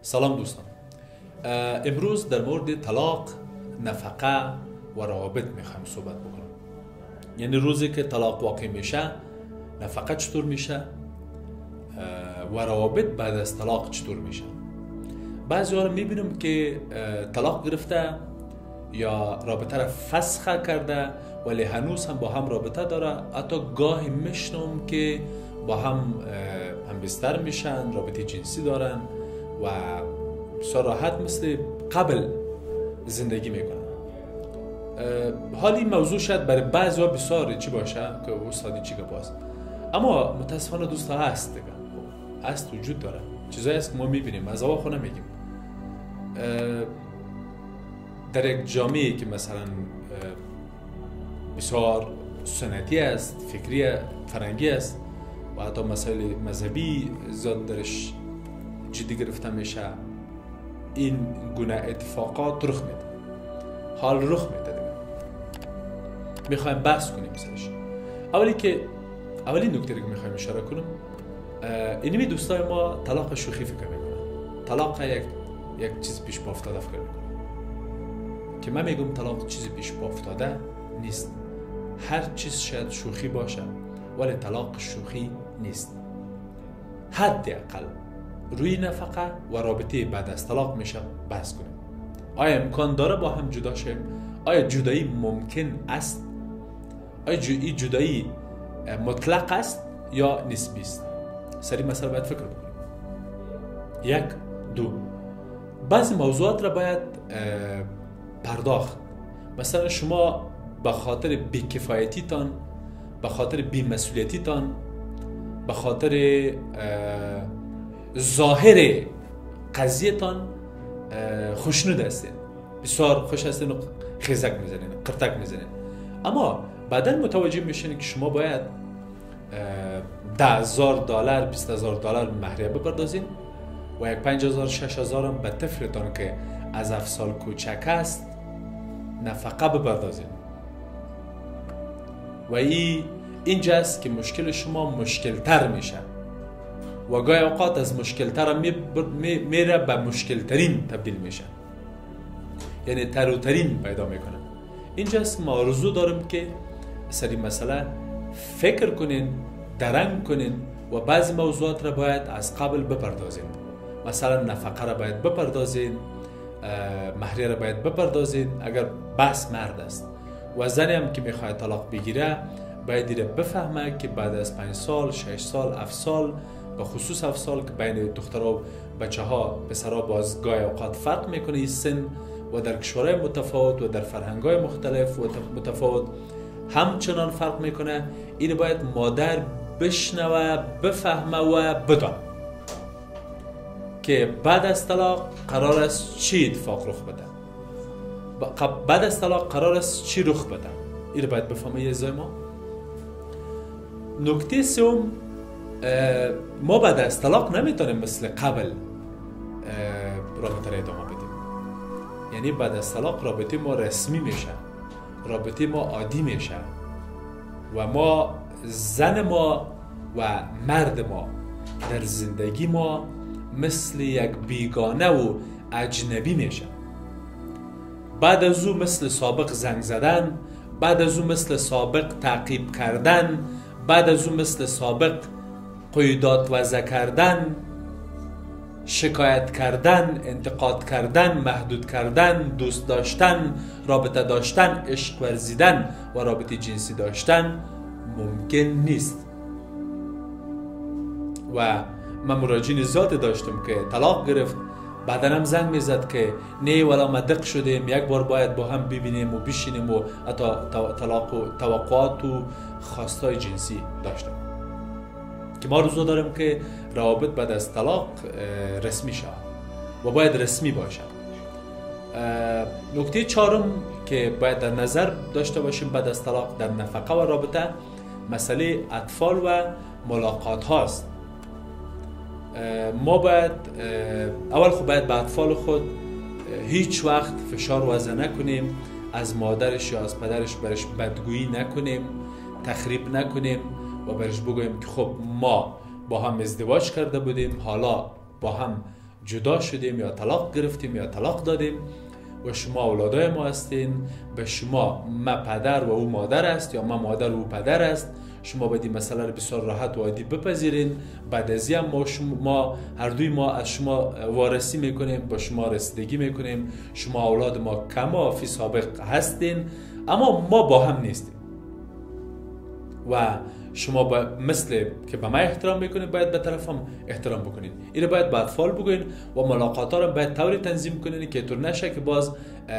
سلام دوستان. امروز در مورد طلاق، نفقه و روابط میخوایم صحبت بکنم. یعنی روزی که طلاق واقع میشه نفقه چطور میشه و روابط بعد از طلاق چطور میشه. بعضی ها رو میبینم که طلاق گرفته یا رابطه را فسخ کرده ولی هنوز هم با هم رابطه داره. حتی گاهی میشنم که با هم بستر میشن، رابطه جنسی دارن و بسیار راحت مثل قبل زندگی میکنن. حال این موضوع شاید برای بعضی ها بسیار چی باشه که استادی چی باز، اما متاسفانه دوستا هست دیگه، هست، وجود داره، چیزایی هست که ما میبینیم، از آوا خونه میگیم. در یک جامعه که مثلا بسیار سنتی است، فکری فرنگی است و حتی مسائل مذهبی زیاد درش جدی گرفته میشه، این گونه اتفاقات رخ میده، حال رخ میده دیگه. میخوایم بحث کنیم سرش. اولی نکته که میخوایم اشاره کنم، اینمی دوستای ما طلاق شوخی فکر میکنن. طلاق یک چیز پیش پا افتاده فکر میکنن که من میگم طلاق چیزی پیش پا افتاده نیست. هر چیز شاید شوخی باشه ولی طلاق شوخی نیست. حداقل روی نفقه و رابطه بعد از طلاق میشه بحث کنیم. آیا امکان داره با هم جدا شیم؟ آیا جدایی ممکن است؟ آیا این جدایی مطلق است یا نسبی است؟ سری مسئله باید فکر کنیم. یک، دو، بعضی موضوعات را باید پرداخت. مثلا شما به خاطر بی‌کفایتیتان، به خاطر بی‌مسئولیتیتان، به خاطر ظاهر قضیه‌تان خوشنود هستین، بسیار خوش هستین و خیزک میزنین، قرتک میزنین، اما بعدا متوجه میشین که شما باید $10,000 $20,000 مهریه بپردازین و یک 5,000 6,000 هم به طفلتان که از 7 سال کوچک است نفقه بپردازین. و اینجاست که مشکل شما مشکلتر میشه و گاهی اوقات از مشکلتر میره به مشکلترین تبدیل میشه، یعنی تروترین پیدا میکنه. اینجاست که ما آرزو دارم که سری مسئله فکر کنین، درنگ کنین و بعضی موضوعات را باید از قبل بپردازین. مثلا نفقه را باید بپردازین، مهریه را باید بپردازین اگر بحث مرد است. و زنی هم که میخواد طلاق بگیره باید دیره بفهمه که بعد از 5 سال، 6 سال، 7 سال، به خصوص 7 سال که بین دخترها و بچه ها پسرها باز گاهی اوقات فرق میکنه این سن و در کشورهای متفاوت و در فرهنگ‌های مختلف و متفاوت همچنان فرق میکنه. این باید مادر بشنوه، بفهمه و بدانه که بعد از طلاق قرار است چی اتفاق رخ بده، بعد از طلاق قرار است چی رخ بده. این باید بفهمه. یه زای ما نکته سوم، ما بعد از طلاق نمیتونیم مثل قبل رابطه را ادامه بدیم. یعنی بعد از طلاق رابطه ما رسمی میشه، رابطه ما عادی میشه و ما، زن ما و مرد ما در زندگی ما مثل یک بیگانه و اجنبی میشه. بعد از او مثل سابق زنگ زدن، بعد از او مثل سابق تعقیب کردن، بعد از او مثل سابق قیودات وضع کردن، شکایت کردن، انتقاد کردن، محدود کردن، دوست داشتن، رابطه داشتن، عشق ورزیدن و رابطه جنسی داشتن ممکن نیست. و من مراجعین زیاد داشتم که طلاق گرفت، بعدن هم زنگ میزد که نه ولا مدق شدیم، یک بار باید با هم ببینیم و بشینیم و حتی طلاق و توقعات و خواستای جنسی داشتم که ما روزو داریم که روابط بعد از طلاق رسمی شد و باید رسمی باشد. نکته چهارم که باید در نظر داشته باشیم بعد از طلاق در نفقه و رابطه، مسئله اطفال و ملاقات هاست. ما باید اول باید به اطفال خود هیچ وقت فشار وضع نکنیم، از مادرش یا از پدرش برش بدگویی نکنیم، تخریب نکنیم و برش بگوییم که خب ما با هم ازدواج کرده بودیم، حالا با هم جدا شدیم یا طلاق گرفتیم یا طلاق دادیم و شما اولادای ما هستین، به شما ما پدر و او مادر است یا ما مادر و او پدر است. شما باید این مسئله رو بسیار راحت و عادی بپذیرین. بعد از این ما هر دوی ما از شما وارسی میکنیم، با شما رسیدگی میکنیم. شما اولاد ما کما فی سابق هستین، اما ما با هم نیستیم و شما مثل که به من احترام میکنید باید به طرفم احترام بکنید. این رو باید به اطفال بگوین و ملاقاتا رو باید طوری تنظیم کنید که طور نشه که باز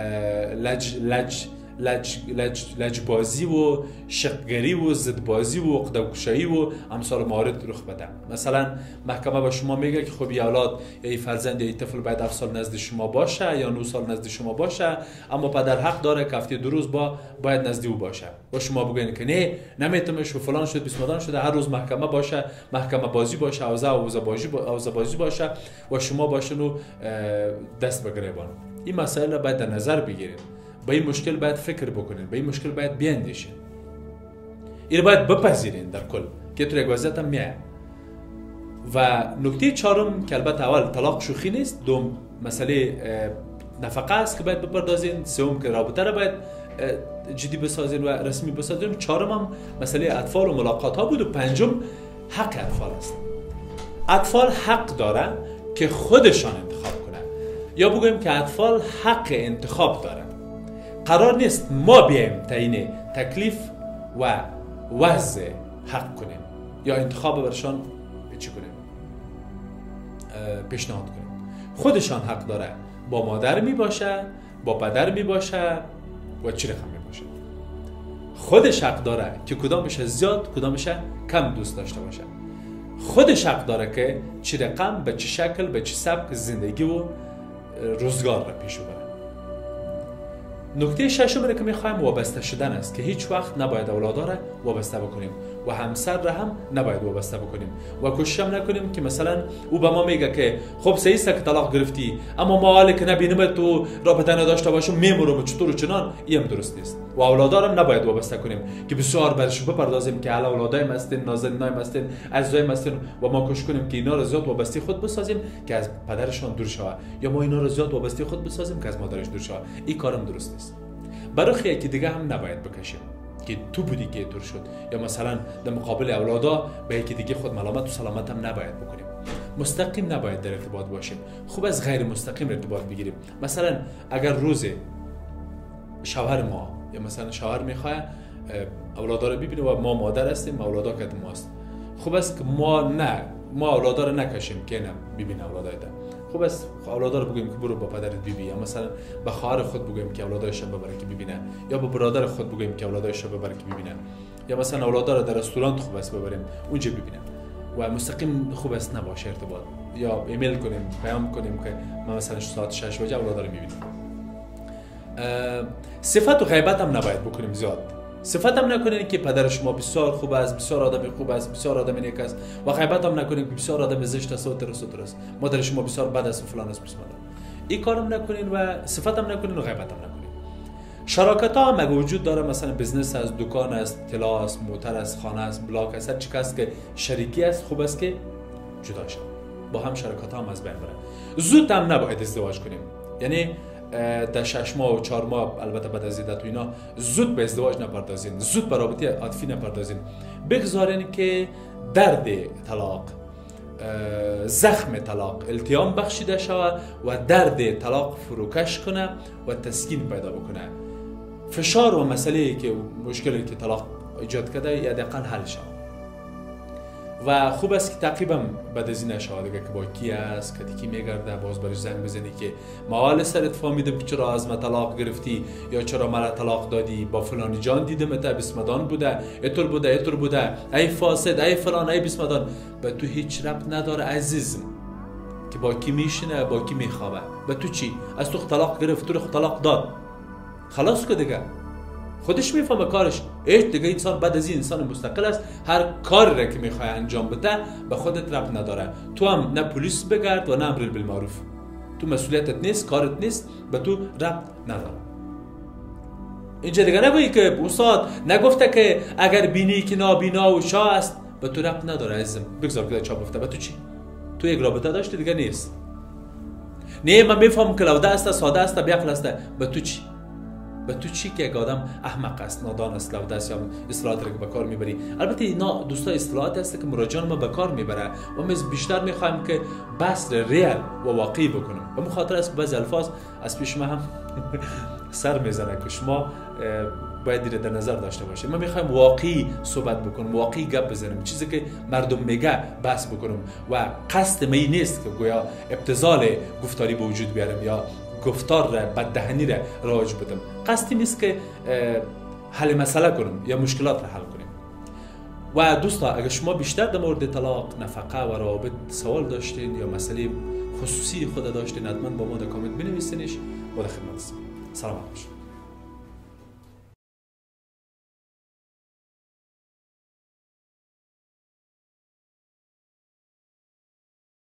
لجبازی و شقگری و زدبازی و عقده‌گشایی و امثال موارد رخ بده. مثلا محکمه به شما میگه که خب اولاد یا فرزند یا طفل باید 7 سال نزد شما باشه یا 9 سال نزد شما باشه، اما پدر حق داره که هفته 2 روز باید نزد او باشه. و شما بگین که نه نمیتونه شو فلان شد بسمدان شده، هر روز محکمه باشه، محکمه بازی باشه، اوزا بازی باشه و شما باشنو دست بگیرید. این مسائل را باید در نظر بگیرید. به این مشکل باید فکر بکنین، به این مشکل باید بیاندیشین. این باید بپذیرین در کل که تو یک وضعیت هم میاد. و نکته چهارم که البته اول طلاق شوخی نیست، دوم مسئله نفقه است که باید بپردازین، سوم که رابطه را باید جدی بسازین و رسمی بسازین، چهارم هم مسئله اطفال و ملاقات ها بود و پنجم حق اطفال است. اطفال حق داره که خودشان انتخاب کنن، یا بگویم که اطفال حق انتخاب داره. قرار نیست ما بیایم تعیین تکلیف و وضع حق کنیم یا انتخاب برشان چی کنیم، پیشنهاد کنیم. خودشان حق داره، با مادر می باشه، با پدر می باشه و چی رقم می باشه. خودش حق داره که کدامش زیاد کدامش کم دوست داشته باشه. خودش حق داره که چی رقم، به چه شکل، به چه سبک زندگی و روزگار را پیش ببره. نکته ششم که میخوایم وابسته شدن است که هیچ وقت نباید اولادا را وابسته بکنیم و همسر را هم نباید وابسته بکنیم و کوشش هم نکنیم که مثلا او به ما میگه که خب صحیح است که طلاق گرفتی، اما ما حالا که نبینیم تو رابطه نداشته باشم میمورم چطور و چنان، این هم درست نیست. و اولادا را هم نباید وابسته کنیم که بسیار برش بپردازیم که حالا اولادای مستن، نازنینای مستن، عزیزای مستن و ما کوشش کنیم که اینا را زیاد وابسته خود بسازیم که از پدرشان دور شوه، یا ما اینا را زیاد وابسته خود بسازیم که از مادرش دور شوه. این کارم درست نیست. برای یکی دیگه هم نباید بکشیم که تو بودی که طور شد، یا مثلا در مقابل اولادا به یکی دیگه خود ملامت و سلامت هم نباید بکنیم. مستقیم نباید در ارتباط باشیم، خوب از غیر مستقیم ارتباط بگیریم. مثلا اگر روز شوهر ما یا مثلا شوهر میخواه اولادا رو ببینه و ما مادر هستیم، اولادا که ماست، خوب است که ما اولادا رو نکشیم که نه ببینه اولادای ده. خوب است اولادا رو بگیم که برو با پدرت ببین، یا مثلا به خواهر خود بگیم که اولادایش ببره که ببینه، یا با برادر خود بگیم که اولادایش ببره که ببینه، یا مثلا اولادا رو در رستوران خوب است ببریم اونجا ببینه. و مستقیم خوب است نباشه ارتباط، یا ایمیل کنیم، پیام کنیم که ما مثلا ساعت 6 بجه اولادا رو میبینیم. صفت و غیبت هم نباید بکنیم زیاد. صفت هم نکنین که پدر شما بسیار خوب است، بسیار آدم خوب است، بسیار آدم نیک است، و غیبت هم نکنین که بسیار آدم زشت است و ترس است، مادر شما بسیار بد است و فلان است. بسم الله. این کارم نکنین و صفت هم نکنین و غیبت هم نکنین. شراکت ها هم وجود داره، مثلا بزنس است، دکان است، طلا است، موتر است، خانه است، بلاک است، هر چی کس که شریکی است خوب است که جدا شد. با هم شراکت ها هم از بین بره. زود هم نباید ازدواج کنیم، یعنی در 6 ماه و 4 ماه البته بعد از عدت و اینا زود به ازدواج نپردازین، زود به رابطه عاطفی نپردازین. بگذارین که درد طلاق، زخم طلاق التیام بخشیده شود و درد طلاق فروکش کنه و تسکین پیدا بکنه. فشار و مسئله که مشکلی که طلاق ایجاد کرده یا حداقل حل شود. و خوب است که تعقیبم بعد از این نشود دیگه که با کی است، که کی میگرده، باز برش زنگ بزنی که ما حال سرت فهمیدم که چرا از ما طلاق گرفتی یا چرا مرا طلاق دادی، با فلانی جان دیدم تا بسمدان بوده، اتور بوده، ای فاسد، ای فلان، ای بسمدان. به تو هیچ ربط نداره عزیزم که با کی میشینه، با کی میخوابه. به تو چی؟ از تو طلاق گرفت، تو طلاق داد، خلاص که دیگه خودش میفهمه کارش. دیگه انسان بعد از این انسان مستقل است، هر کاری را که میخوای انجام بده به خودت ربط نداره. تو هم نه پلیس بگرد و نه امر بالمعروف، تو مسئولیتت نیست، کارت نیست، به تو ربط نداره. اینجا دیگه نگویی که استاد نگفته که اگر بینی که نابینا و شاه است، به تو ربط نداره عزیزم. بگذار که چاپ گفته، به تو چی؟ تو یک رابطه داشتی دیگه نیست، نه من میفهمم که لوده است، ساده است، بیعقل است. به تو چی؟ به تو چی که یک آدم احمق است، نادان است، لوده است یا اصطلاحات را که به کار میبری؟ البته اینا دوستا اصطلاحات است که مراجعان ما به کار میبره و ما بیشتر میخوایم که بحث ریل و واقعی بکنیم. به خاطر است بعضی الفاظ از پیش ما هم سر میزنه که شما باید دیر در نظر داشته باشید. ما میخوایم واقعی صحبت بکنیم، واقعی گپ بزنیم، چیزی که مردم میگه بحث بکنیم و قصد می نیست که گویا ابتذال گفتاری به وجود بیارم یا گفتار را بددهنی را رواج بدم. قصدی نیست که حل مسئله کنیم یا مشکلات را حل کنیم. و دوستا اگر شما بیشتر در مورد طلاق، نفقه و روابط سوال داشتین یا مسئله خصوصی خود داشتین، حتما با ما در کامنت بنویسینش. با خدمت. سلام علیکم.